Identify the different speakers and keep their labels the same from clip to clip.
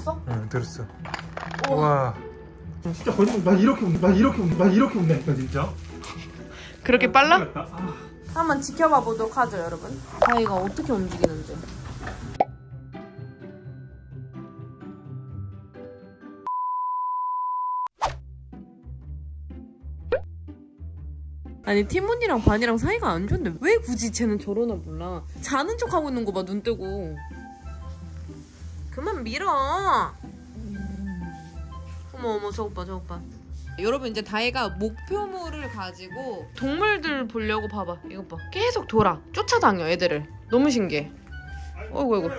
Speaker 1: 들었어?
Speaker 2: 응, 들었어.
Speaker 1: 우와.
Speaker 2: 와. 진짜 거짓말. 나 이렇게 온다니까 진짜.
Speaker 1: 그렇게 빨라?
Speaker 2: 아.
Speaker 1: 한번 지켜봐 보도록 하죠, 여러분. 다이가 어떻게 움직이는지. 아니, 티몬이랑 반이랑 사이가 안 좋은데 왜 굳이 쟤는 저러나 몰라. 자는 척 하고 있는 거 봐, 눈 뜨고. 그만 밀어. 어머, 저것 봐. 여러분, 이제 다이가 목표물을 가지고 동물들 보려고 봐봐. 이것 봐. 계속 돌아. 쫓아다녀, 애들을. 너무 신기해. 어이구.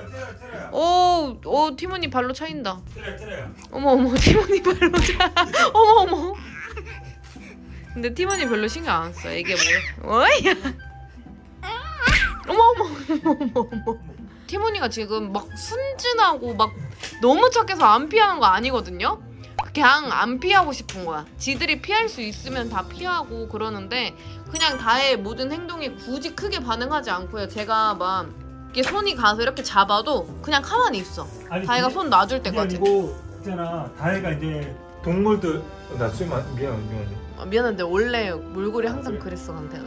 Speaker 1: 티몬이 발로 차인다. 어머, 티몬이 발로 차. 어머. 근데 티몬이 별로 신경 안 써. 이게 뭐야? 어이야. 어머. 티몬이가 지금 막 순진하고 막 너무 착해서 안 피하는 거 아니거든요? 그냥 안 피하고 싶은 거야. 지들이 피할 수 있으면 다 피하고 그러는데 그냥 다의 모든 행동에 굳이 크게 반응하지 않고요. 제가 막 이렇게 손이 가서 이렇게 잡아도 그냥 가만히 있어. 아니, 다이가 손 놔줄 때까지.
Speaker 2: 이거 있잖아. 다이가 이제 동물들 나 수만 미안해.
Speaker 1: 미안한데 원래 몰골이 항상 그랬어, 강태가.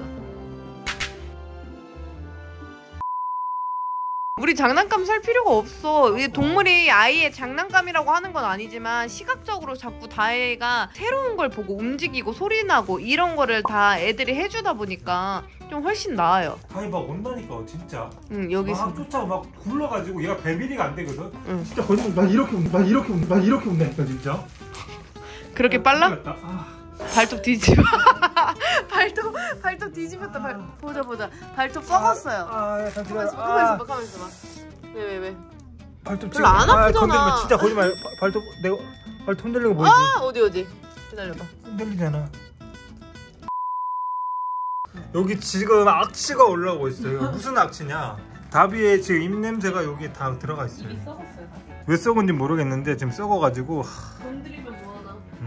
Speaker 1: 우리 장난감 살 필요가 없어. 이게 동물이 아이의 장난감이라고 하는 건 아니지만 시각적으로 자꾸 다혜가 새로운 걸 보고 움직이고 소리나고 이런 거를 다 애들이 해주다 보니까 좀 훨씬 나아요.
Speaker 2: 다혜 막 온다니까 진짜.
Speaker 1: 응, 여기서
Speaker 2: 막 쫓아 막 굴러가지고 얘가 배밀이가 안 되거든.
Speaker 1: 응.
Speaker 2: 진짜 거짓말. 나 이렇게 온다니까 진짜.
Speaker 1: 그렇게 빨라?
Speaker 2: 아.
Speaker 1: 발톱 뒤집어. 발톱 뒤집었다. 보자. 발톱 썩었어요. 가만 있어봐. 왜?
Speaker 2: 발톱
Speaker 1: 별로 안 아프잖아.
Speaker 2: 건들면 진짜 거짓말. 발톱 내가 발톱 흔들리는 거 보이지?
Speaker 1: 어디? 기다려봐.
Speaker 2: 흔들리잖아. 여기 지금 악취가 올라오고 있어요. 무슨 악취냐? 다비의 지금 입냄새가 여기 다 들어가 있어요.
Speaker 1: 입이 썩었어요.
Speaker 2: 왜 썩은지 모르겠는데 지금 썩어가지고.
Speaker 1: 건드리면 뭐하나?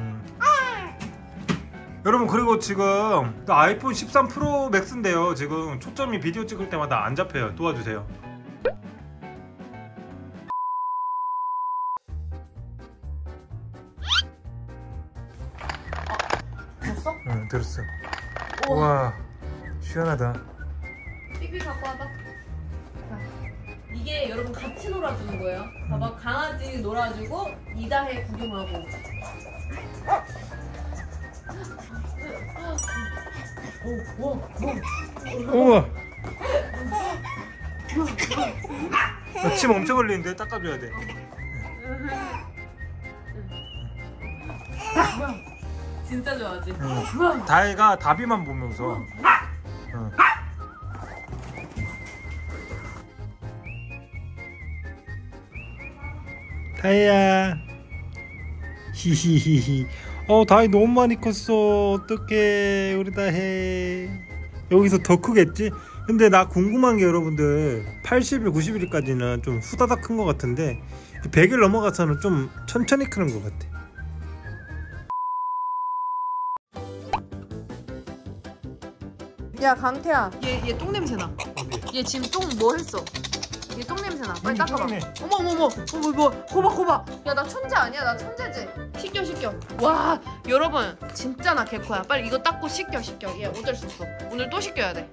Speaker 2: 여러분, 그리고 지금 또 아이폰 13 프로 맥스인데요. 지금 초점이 비디오 찍을 때마다 안 잡혀요. 도와주세요.
Speaker 1: 됐어?
Speaker 2: 응, 들었어. 우와, 시원하다.
Speaker 1: 삐삐 갖고 와봐. 이게 여러분 같이 놀아주는 거예요. 봐봐, 강아지 놀아주고 이다혜 구경하고.
Speaker 2: 우와. 침 엄청 흘리는데 닦아줘야 돼.
Speaker 1: 진짜 좋아하지?
Speaker 2: 다혜가 다비만 보면서. 다혜야. 히히히히. 다혜 너무 많이 컸어. 어떡해 우리 다혜. 여기서 더 크겠지? 근데 나 궁금한 게 여러분들 80일 90일까지는 좀 후다닥 큰 것 같은데 100일 넘어가서는 좀 천천히 크는 것 같아.
Speaker 1: 야, 강태야, 얘 똥냄새나. 얘 지금 똥 뭐 했어? 얘 똥냄새나. 빨리 닦아봐. 어머, 거봐. 야, 나 천재 아니야? 나 천재지? 씻겨. 와, 여러분, 진짜 나 개코야. 빨리 이거 닦고 씻겨. 얘 어쩔 수 없어. 오늘 또 씻겨야 돼.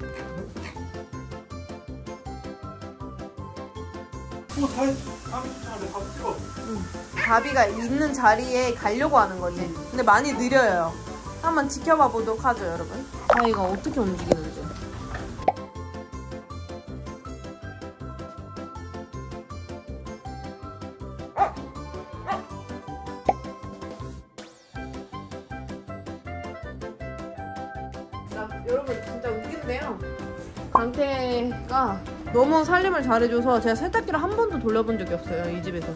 Speaker 1: 다비가 있는 자리에 가려고 하는 거지. 근데 많이 느려요. 한번 지켜봐 보도록 하죠, 여러분. 다이가 어떻게 움직이는지. 여러분, 진짜 웃긴데요. 강태가 너무 살림을 잘해줘서 제가 세탁기를 한 번도 돌려본 적이 없어요, 이 집에서.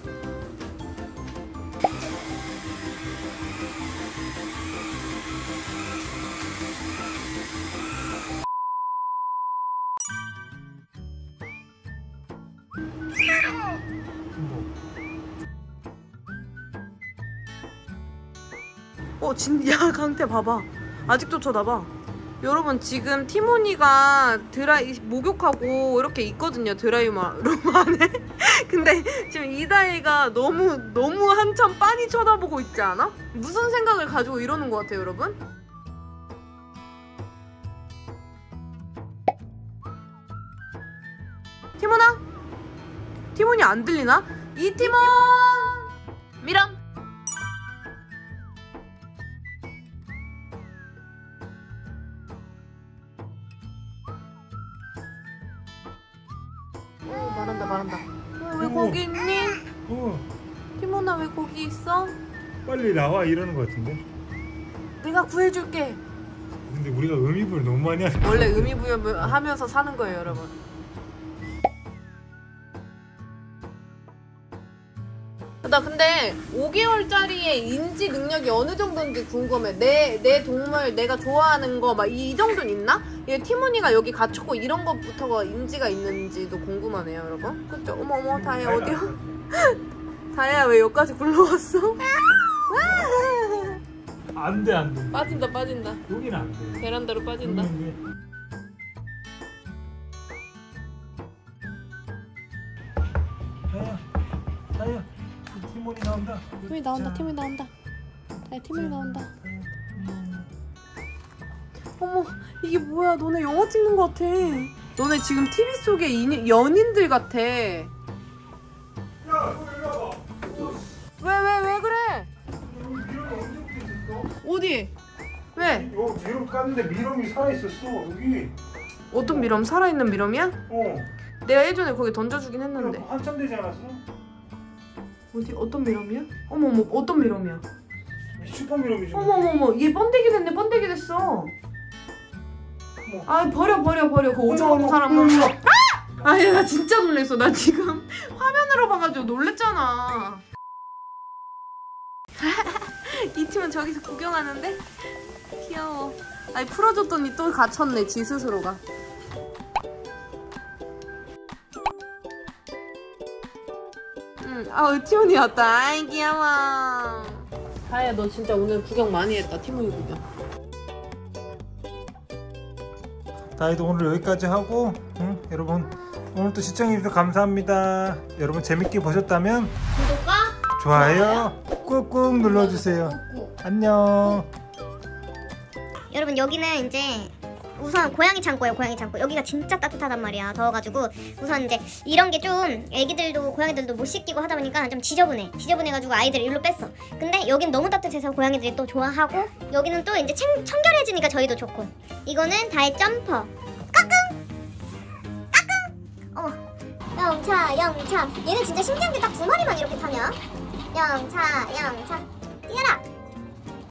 Speaker 1: 진짜 강태 봐봐. 아직도 쳐다봐. 여러분 지금 티모니가 목욕하고 이렇게 있거든요. 드라이룸 안에. 근데 지금 이다혜가 너무 한참 빤히 쳐다보고 있지 않아? 무슨 생각을 가지고 이러는 것 같아요, 여러분? 티모나? 티모니 안 들리나? 이티몬! 미람! 말한다. 왜 거기 있니? 티모나 왜 거기 있어?
Speaker 2: 빨리 나와 이러는 것 같은데.
Speaker 1: 내가 구해줄게.
Speaker 2: 근데 우리가 의미부여를 너무 많이 하는
Speaker 1: 원래 의미부여하면서 사는 거예요, 여러분. 나 근데 5개월짜리의 인지 능력이 어느 정도인지 궁금해. 내 동물 내가 좋아하는 거 막 이 정도는 있나? 얘 티모니가 여기 갇혔고 이런 것부터가 인지가 있는지도 궁금하네요, 여러분. 그쵸? 어머 다혜야 어디야? 다혜야 왜 여기까지 굴러왔어?
Speaker 2: 안돼
Speaker 1: 빠진다.
Speaker 2: 여기는 안돼.
Speaker 1: 베란다로 빠진다.
Speaker 2: 다혜야 티모니 나온다.
Speaker 1: 티모니 나온다. 다혜 티모니 나온다. 어머 이게 뭐야? 너네 영화 찍는 것 같아. 너네 지금 TV 속의 연인들 같아.
Speaker 2: 야, 너 이리 와봐.
Speaker 1: 왜 그래?
Speaker 2: 미럼이 언제부터 있었어?
Speaker 1: 어디? 왜?
Speaker 2: 여기 미럼 깠는데 미럼이 살아있었어 여기.
Speaker 1: 어떤 미럼? 살아있는 미럼이야? 내가 예전에 거기 던져주긴 했는데.
Speaker 2: 한참 되지 않았어?
Speaker 1: 어디? 어떤 미럼이야? 어머 어떤 미럼이야?
Speaker 2: 슈퍼 미럼이지.
Speaker 1: 어머 얘 번데기 됐네. 번데기 됐어. 아 버려 그 오줌 먹는 사람은. 아 얘가 진짜 놀랬어. 나 지금 화면으로 봐가지고 놀랬잖아. 이 팀은 저기서 구경하는데? 귀여워. 아니 풀어줬더니 또 갇혔네 지 스스로가. 티모니 왔다. 아이 귀여워. 다혜야 너 진짜 오늘 구경 많이 했다. 티모니 구경.
Speaker 2: 다혜도 오늘 여기까지 하고 여러분 오늘도 시청해주셔서 감사합니다. 여러분 재밌게 보셨다면
Speaker 1: 구독과
Speaker 2: 좋아요 꾹꾹 눌러주세요. 안녕.
Speaker 3: 여러분 여기는 이제 우선 고양이 창고예요. 고양이 창고. 여기가 진짜 따뜻하단 말이야. 더워가지고 우선 이제 이런 게 좀 애기들도 고양이들도 못 씻기고 하다 보니까 좀 지저분해가지고 아이들을 일로 뺐어. 근데 여긴 너무 따뜻해서 고양이들이 또 좋아하고, 여기는 또 이제 청결해지니까 저희도 좋고. 이거는 다의 점퍼. 어머, 영차. 얘는 진짜 신기한 게 딱 2마리만 이렇게 타냐? 영차.